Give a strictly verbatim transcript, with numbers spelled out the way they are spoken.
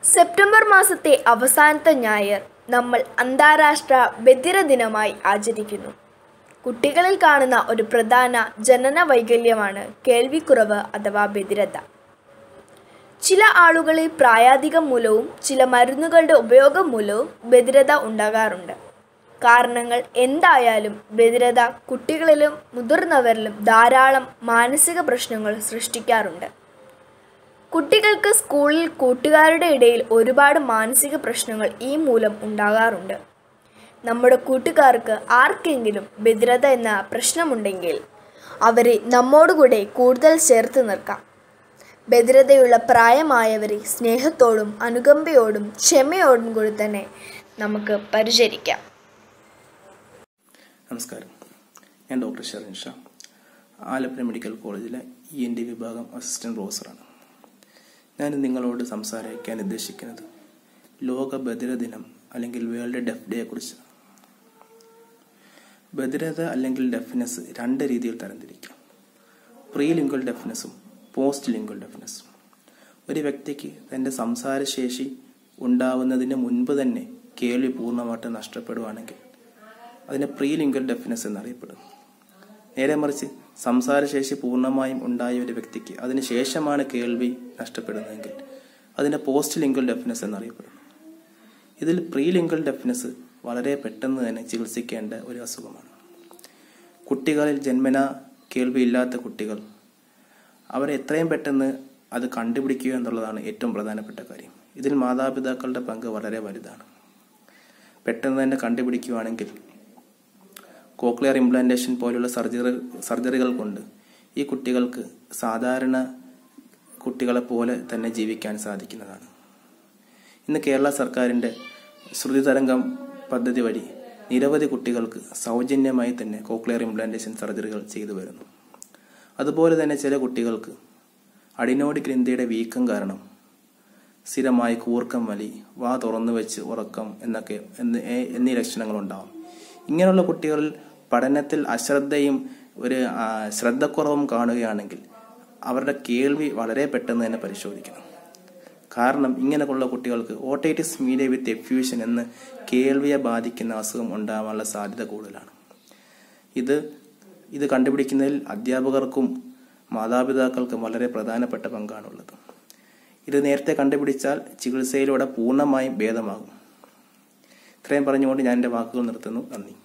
September മാസത്തെ അവസാനത്തെ ഞായർ നമ്മൾ അന്താരാഷ്ട്ര ബധിര ദിനമായി ആചരിക്കുന്നു. കുട്ടികളിൽ കാണുന്ന ഒരു പ്രധാന ജനന വൈകല്യമാണ് കേൾവിക്കുറവ് അഥവാ ബധിരത. ചില ആളുകളിൽ പ്രായാധികം മൂലവും ചില മരുന്നുകളുടെ ഉപയോഗം മൂലവും ബധിരത ഉണ്ടാകാറുണ്ട്. കാരണങ്ങൾ എന്തായാലും ബധിരത കുട്ടികളിലും മുതിർന്നവരിലും ധാരാളം മാനസിക പ്രശ്നങ്ങൾ സൃഷ്ടിക്കാറുണ്ട്. കുട്ടികൾക്ക് സ്കൂളിൽ കൂട്ടുകാരുടെ ഇടയിൽ ഒരുപാട് മാനസിക പ്രശ്നങ്ങൾ ഈ മൂലം ഉണ്ടാകാറുണ്ട്. നമ്മുടെ കൂട്ടുകാർക്ക് ആർക്കെങ്കിലും ബധിരത എന്ന പ്രശ്നമുണ്ടെങ്കിൽ അവരെ നമ്മോടുകൂടെ കൂടുതൽ ചേർത്ത് നിർക്കാം. ബധിരതയുള്ള പ്രായമായവരെ സ്നേഹത്തോടും അനുകമ്പയോടും ക്ഷമയോടും കൂടി തന്നെ നമുക്ക് പരിചരിക്കാം. നമസ്കാരം, ഞാൻ ഡോക്ടർ ഷെറിൻ ഷാ, ആലപ്പുഴ മെഡിക്കൽ കോളേജിലെ ഇ എൻ ഡി വിഭാഗം അസിസ്റ്റന്റ് പ്രൊഫസറാണ്. ഞാൻ നിങ്ങളോട് സംസാരിക്കാൻ ഉദ്ദേശിക്കുന്നത് ലോക ബധിര ദിനം അല്ലെങ്കിൽ വേൾഡ് ഡെഫ് ഡേയെ കുറിച്ചാണ്. ബധിരത അല്ലെങ്കിൽ ഡെഫ്നെസ് രണ്ട് രീതിയിൽ തരംതിരിക്കാം: പ്രീ ലിംഗ്വൽ ഡെഫ്നെസ്സും പോസ്റ്റ് ലിംഗ്വൽ ഡെഫ്നെസ്സും. ഒരു വ്യക്തിക്ക് തൻ്റെ സംസാരശേഷി ഉണ്ടാവുന്നതിന് മുൻപ് തന്നെ കേൾവി പൂർണ്ണമായിട്ട് നഷ്ടപ്പെടുവാണെങ്കിൽ അതിനെ പ്രീ ലിംഗ്വൽ ഡെഫ്നെസ് എന്നറിയപ്പെടും. നേരെ മറിച്ച് സംസാരശേഷി പൂർണ്ണമായും ഉണ്ടായ ഒരു വ്യക്തിക്ക് അതിന് ശേഷമാണ് കേൾവി നഷ്ടപ്പെടുന്നതെങ്കിൽ അതിനെ പോസ്റ്റ് ലിംഗ്വൽ ഡെഫ്നെസ് എന്നറിയപ്പെടും. ഇതിൽ പ്രീ ലിംഗ്വൽ ഡെഫ്നെസ് വളരെ പെട്ടെന്ന് തന്നെ ചികിത്സിക്കേണ്ട ഒരു അസുഖമാണ്. കുട്ടികളിൽ ജന്മന കേൾവിയില്ലാത്ത കുട്ടികൾ അവരെ എത്രയും പെട്ടെന്ന് അത് കണ്ടുപിടിക്കുക എന്നുള്ളതാണ് ഏറ്റവും പ്രധാനപ്പെട്ട കാര്യം. ഇതിൽ മാതാപിതാക്കളുടെ പങ്ക് വളരെ വലുതാണ്. പെട്ടെന്ന് തന്നെ കണ്ടുപിടിക്കുകയാണെങ്കിൽ കോക്ലിയർ ഇംപ്ലാന്റേഷൻ പോലുള്ള സർജറി സർജറികൾ കൊണ്ട് ഈ കുട്ടികൾക്ക് സാധാരണ കുട്ടികളെ പോലെ തന്നെ ജീവിക്കാൻ സാധിക്കുന്നതാണ്. ഇന്ന് കേരള സർക്കാരിൻ്റെ ശ്രുതി തരംഗം പദ്ധതി വഴി നിരവധി കുട്ടികൾക്ക് സൗജന്യമായി തന്നെ കോക്ലിയർ ഇംപ്ലാന്റേഷൻ സർജറികൾ ചെയ്തു വരുന്നു. അതുപോലെ തന്നെ ചില കുട്ടികൾക്ക് അഡിനോയിഡ് ഗ്രന്ഥിയുടെ വീക്കം കാരണം സ്ഥിരമായി കൂർക്കം വലി, വാ തുറന്നു വെച്ച് ഉറക്കം എന്നൊക്കെ എന്നീ ലക്ഷണങ്ങളുണ്ടാവും. ഇങ്ങനെയുള്ള കുട്ടികളിൽ പഠനത്തിൽ അശ്രദ്ധയും ഒരു ശ്രദ്ധക്കുറവും കാണുകയാണെങ്കിൽ അവരുടെ കേൾവി വളരെ പെട്ടെന്ന് തന്നെ പരിശോധിക്കണം. കാരണം ഇങ്ങനെയുള്ള കുട്ടികൾക്ക് ഓട്ടൈറ്റിസ് മീഡിയ വിത്ത് എഫ്യൂഷൻ എന്ന് കേൾവിയെ ബാധിക്കുന്ന അസുഖം ഉണ്ടാകാനുള്ള സാധ്യത കൂടുതലാണ്. ഇത് ഇത് കണ്ടുപിടിക്കുന്നതിൽ അധ്യാപകർക്കും മാതാപിതാക്കൾക്കും വളരെ പ്രധാനപ്പെട്ട പങ്കാണുള്ളത്. ഇത് നേരത്തെ കണ്ടുപിടിച്ചാൽ ചികിത്സയിലൂടെ പൂർണ്ണമായും ഭേദമാകും. ഇത്രയും പറഞ്ഞുകൊണ്ട് ഞാൻ എൻ്റെ വാക്കുകൾ നിർത്തുന്നു. നന്ദി.